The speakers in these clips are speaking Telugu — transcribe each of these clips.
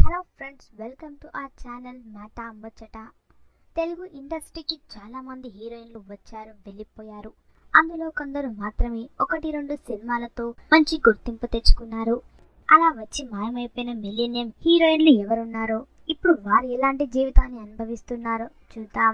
Hello friends, welcome to our channel Mata Muchata. Telugu ఇండస్ట్రీకి చాలా మంది హీరోయిన్లు వచ్చారు, వెళ్ళిపోయారు. అందులో కొందరు మాత్రమే 1-2 సినిమాలతో మంచి గుర్తింపు తెచ్చుకున్నారు. అలా వచ్చి మాయమైపోయిన మిలీనియం హీరోయిన్లు ఎవరున్నారో, ఇప్పుడు వారు ఎలాంటి జీవితాన్ని అనుభవిస్తున్నారో చూద్దాం.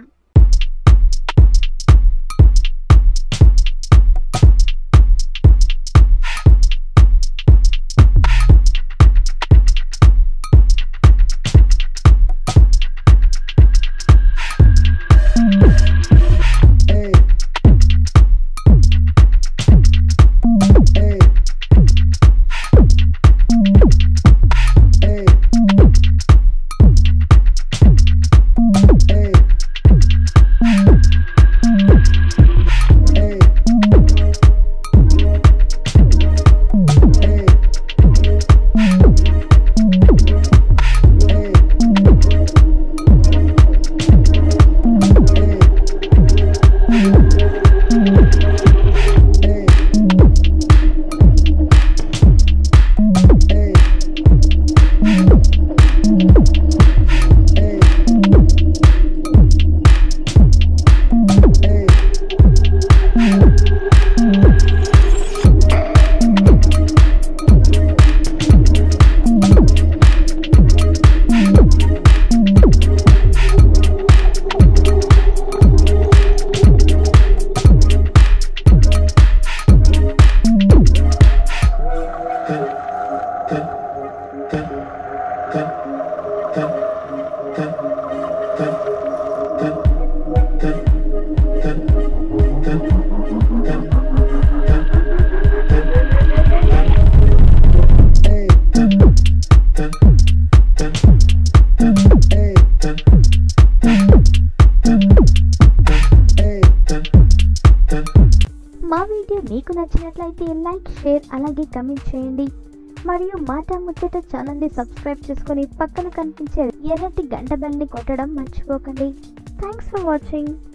మా వీడియో మీకు నచ్చినట్లయితే లైక్, షేర్, అలాగే కమెంట్ చేయండి. మరియు మాట ముచ్చట ఛానల్ని సబ్స్క్రైబ్ చేసుకొని పక్కన కనిపించే ఎర్రటి గంట బెల్ని కొట్టడం మర్చిపోకండి. Thanks for watching.